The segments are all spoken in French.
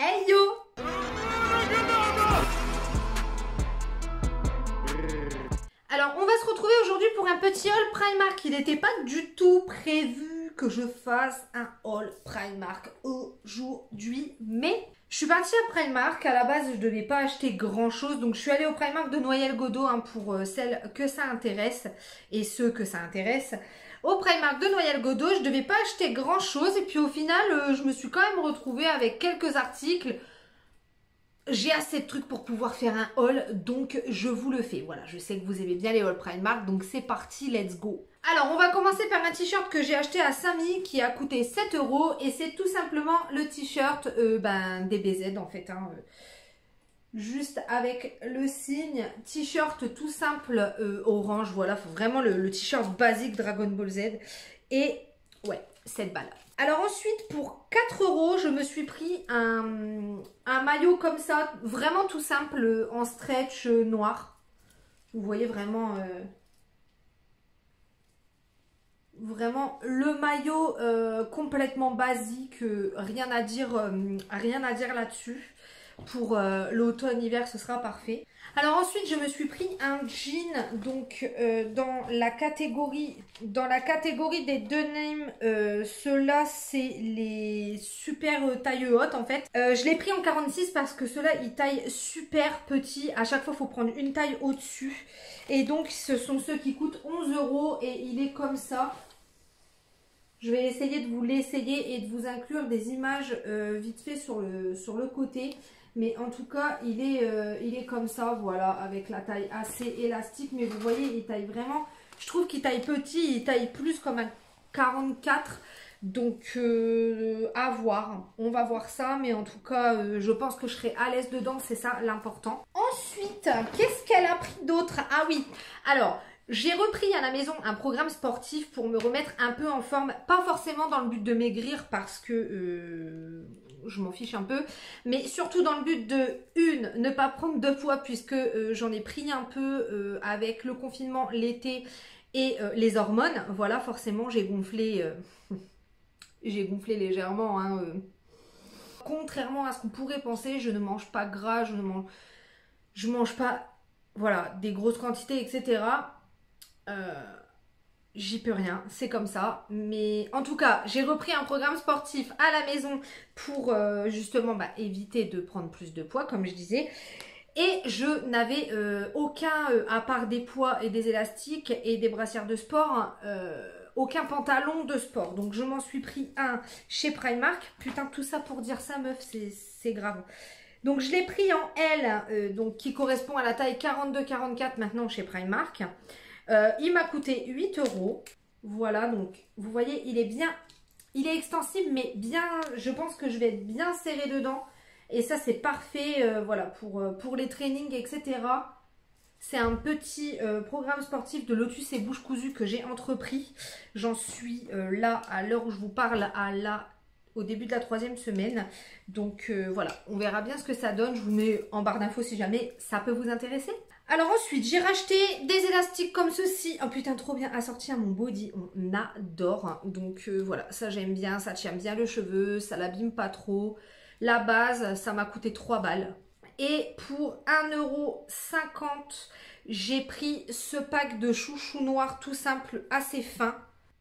Hey yo! Alors on va se retrouver aujourd'hui pour un petit haul Primark. Il n'était pas du tout prévu que je fasse un haul Primark aujourd'hui, mais je suis partie à Primark. À la base je devais pas acheter grand chose, donc je suis allée au Primark de Noyelles-Godault pour celles que ça intéresse et ceux que ça intéresse. Au Primark de Noyelles-Godault, je devais pas acheter grand chose et puis au final je me suis quand même retrouvée avec quelques articles. J'ai assez de trucs pour pouvoir faire un haul, donc je vous le fais. Voilà, je sais que vous aimez bien les hauls Primark, donc c'est parti, let's go. Alors, on va commencer par un t-shirt que j'ai acheté à Samy qui a coûté 7 € et c'est tout simplement le t-shirt DBZ en fait. Juste avec le signe, t-shirt tout simple orange, voilà, faut vraiment le t-shirt basique Dragon Ball Z. Et ouais, 7 balles. Alors ensuite, pour 4 €, je me suis pris un maillot comme ça, vraiment tout simple, en stretch noir. Vous voyez vraiment, vraiment le maillot complètement basique, rien à dire là-dessus. Pour l'automne-hiver, ce sera parfait. Alors ensuite, je me suis pris un jean donc dans la catégorie des denim. Ceux-là, c'est les super taille haute en fait. Je l'ai pris en 46 parce que ceux-là, ils taillent super petit. À chaque fois, il faut prendre une taille au-dessus. Et donc, ce sont ceux qui coûtent 11 € et il est comme ça. Je vais essayer de vous l'essayer et de vous inclure des images vite fait sur le côté. Mais en tout cas, il est comme ça, voilà, avec la taille assez élastique. Mais vous voyez, il taille vraiment, je trouve qu'il taille petit, il taille plus comme un 44. Donc, à voir. On va voir ça, mais en tout cas, je pense que je serai à l'aise dedans, c'est ça l'important. Ensuite, qu'est-ce qu'elle a pris d'autre? Ah oui, alors... J'ai repris à la maison un programme sportif pour me remettre un peu en forme, pas forcément dans le but de maigrir parce que je m'en fiche un peu, mais surtout dans le but de, ne pas prendre de poids puisque j'en ai pris un peu avec le confinement, l'été et les hormones. Voilà, forcément j'ai gonflé, légèrement. Contrairement à ce qu'on pourrait penser, je ne mange pas gras, je mange pas voilà, des grosses quantités, etc. J'y peux rien, c'est comme ça. Mais en tout cas, j'ai repris un programme sportif à la maison pour justement éviter de prendre plus de poids, comme je disais. Et je n'avais aucun, à part des poids et des élastiques et des brassières de sport, aucun pantalon de sport. Donc je m'en suis pris un chez Primark. Putain, tout ça pour dire ça, meuf, c'est grave. Donc je l'ai pris en L, donc qui correspond à la taille 42-44 maintenant chez Primark. Il m'a coûté 8 €. Voilà, donc vous voyez, il est extensible, mais bien, je pense que je vais être bien serré dedans. Et ça, c'est parfait, voilà, pour les trainings, etc. C'est un petit programme sportif de Lotus et Bouche Cousue que j'ai entrepris. J'en suis là, à l'heure où je vous parle, au début de la 3e semaine. Donc voilà, on verra bien ce que ça donne. Je vous mets en barre d'infos si jamais ça peut vous intéresser. Alors ensuite, j'ai racheté des élastiques comme ceci. Oh putain, trop bien, assorti à mon body. On adore. Donc voilà, ça j'aime bien. Ça tient bien le cheveu, ça l'abîme pas trop. La base, ça m'a coûté 3 balles. Et pour 1,50 €, j'ai pris ce pack de chouchou noir tout simple, assez fin.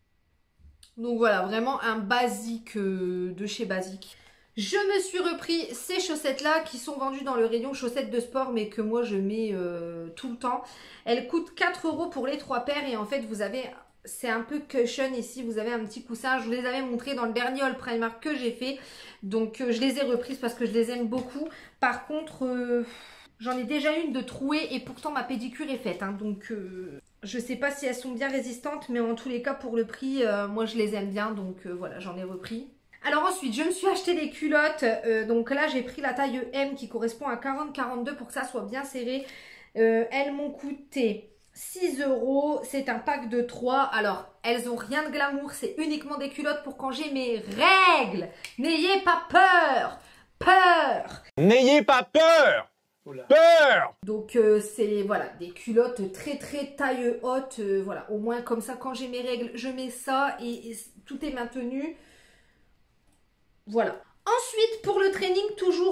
Donc voilà, vraiment un basique de chez Basique. Je me suis repris ces chaussettes-là qui sont vendues dans le rayon chaussettes de sport mais que moi je mets tout le temps. Elles coûtent 4 € pour les 3 paires et en fait vous avez, c'est un peu cushion ici, vous avez un petit coussin. Je vous les avais montrés dans le dernier haul Primark que j'ai fait. Donc je les ai reprises parce que je les aime beaucoup. Par contre, j'en ai déjà une de trouée et pourtant ma pédicure est faite. Donc... je sais pas si elles sont bien résistantes, mais en tous les cas, pour le prix, moi je les aime bien, donc voilà, j'en ai repris. Alors ensuite, je me suis acheté des culottes, donc là j'ai pris la taille M qui correspond à 40-42 pour que ça soit bien serré. Elles m'ont coûté 6 €, c'est un pack de 3. Alors, elles ont rien de glamour, c'est uniquement des culottes pour quand j'ai mes règles. N'ayez pas peur, peur. N'ayez pas peur. Peur. Donc c'est voilà, des culottes très taille haute, voilà, au moins comme ça quand j'ai mes règles je mets ça et tout est maintenu, voilà. Ensuite pour le training, toujours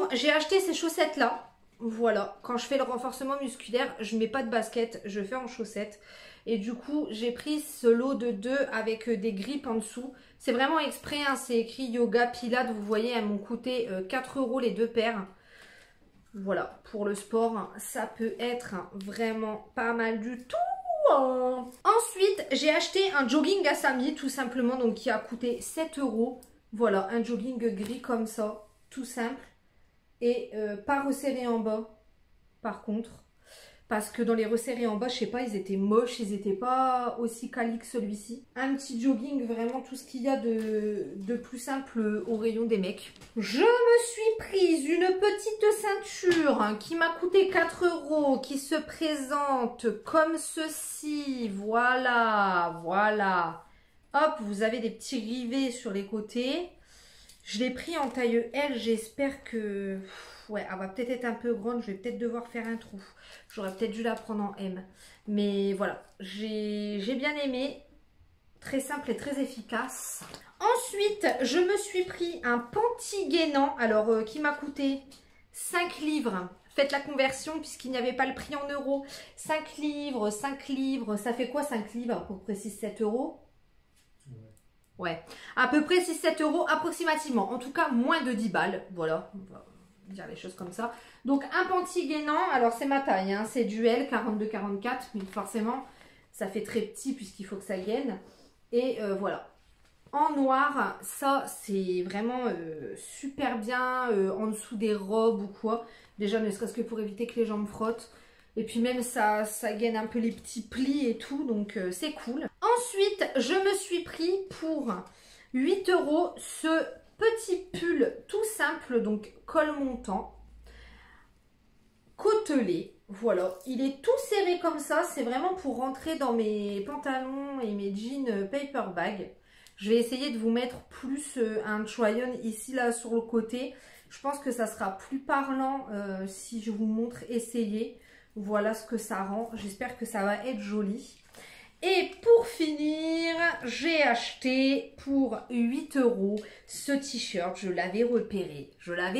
j'ai acheté ces chaussettes-là. Voilà, quand je fais le renforcement musculaire, je mets pas de basket, je fais en chaussettes. Et du coup, j'ai pris ce lot de 2 avec des grippes en dessous. C'est vraiment exprès, hein, c'est écrit yoga, pilates. Vous voyez, elles m'ont coûté 4 € les 2 paires. Voilà, pour le sport, ça peut être vraiment pas mal du tout. Ensuite, j'ai acheté un jogging Asami, tout simplement, donc qui a coûté 7 €. Voilà, un jogging gris comme ça, tout simple. Et pas resserré en bas, par contre. Parce que dans les resserrés en bas, je sais pas, ils étaient moches, ils étaient pas aussi quali que celui-ci. Un petit jogging, vraiment tout ce qu'il y a de plus simple au rayon des mecs. Je me suis prise une petite ceinture hein, qui m'a coûté 4 €, qui se présente comme ceci. Voilà, voilà. Hop, vous avez des petits rivets sur les côtés. Je l'ai pris en taille L, j'espère que... Ouais, elle va peut-être être un peu grande, je vais peut-être devoir faire un trou. J'aurais peut-être dû la prendre en M. Mais voilà, j'ai bien aimé. Très simple et très efficace. Ensuite, je me suis pris un panty gainant, alors qui m'a coûté 5 livres. Faites la conversion puisqu'il n'y avait pas le prix en euros. 5 livres, 5 livres, ça fait quoi 5 livres? À peu près 6-7 €. Ouais, à peu près 6-7 € approximativement. En tout cas, moins de 10 balles. Voilà, on va dire les choses comme ça. Donc, un panty gainant. Alors, c'est ma taille. Hein, c'est du L, 42-44. Mais forcément, ça fait très petit puisqu'il faut que ça gaine. Et voilà. En noir, ça, c'est vraiment super bien en dessous des robes ou quoi. Déjà, ne serait-ce que pour éviter que les jambes frottent. Et puis même, ça gaine un peu les petits plis et tout. Donc, c'est cool. Ensuite, je me suis pris pour 8 € ce petit pull tout simple, donc col montant, côtelé. Voilà, il est tout serré comme ça. C'est vraiment pour rentrer dans mes pantalons et mes jeans paper bag. Je vais essayer de vous mettre plus un try-on ici, là, sur le côté. Je pense que ça sera plus parlant si je vous montre essayer. Voilà ce que ça rend. J'espère que ça va être joli. Et pour finir, j'ai acheté pour 8 € ce t-shirt. Je l'avais repéré.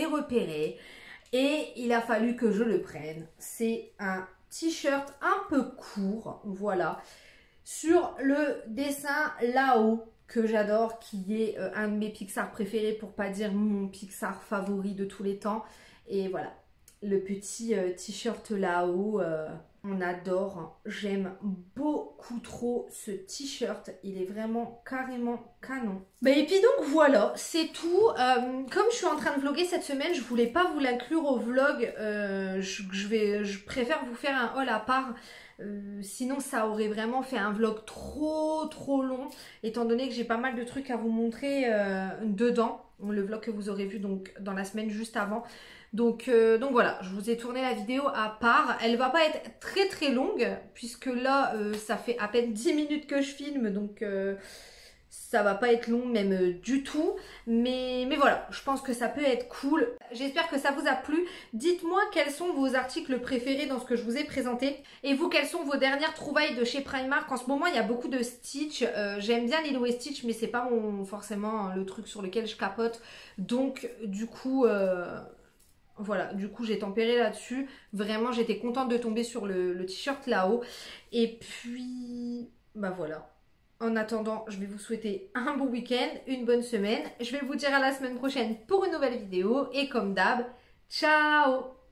Et il a fallu que je le prenne. C'est un t-shirt un peu court. Voilà. Sur le dessin là-haut que j'adore, qui est un de mes Pixar préférés, pour pas dire mon Pixar favori de tous les temps. Et voilà, le petit t-shirt là-haut, on adore. J'aime beaucoup trop ce t-shirt, il est vraiment carrément canon. Et puis donc voilà, c'est tout. Comme je suis en train de vlogger cette semaine, je voulais pas vous l'inclure au vlog. Je préfère vous faire un haul à part. Sinon ça aurait vraiment fait un vlog trop long, étant donné que j'ai pas mal de trucs à vous montrer dedans, le vlog que vous aurez vu donc dans la semaine juste avant. Donc voilà, je vous ai tourné la vidéo à part. Elle va pas être très longue puisque là ça fait à peine 10 minutes que je filme, donc ça va pas être long même du tout, mais voilà, je pense que ça peut être cool. J'espère que ça vous a plu. Dites-moi quels sont vos articles préférés dans ce que je vous ai présenté, et vous, quelles sont vos dernières trouvailles de chez Primark. En ce moment il y a beaucoup de Stitch, j'aime bien Lilo et Stitch, mais c'est pas forcément le truc sur lequel je capote, donc du coup voilà, du coup j'ai tempéré là-dessus. Vraiment j'étais contente de tomber sur le t-shirt là-haut, et puis bah voilà. En attendant, je vais vous souhaiter un bon week-end, une bonne semaine. Je vais vous dire à la semaine prochaine pour une nouvelle vidéo. Et comme d'hab, ciao!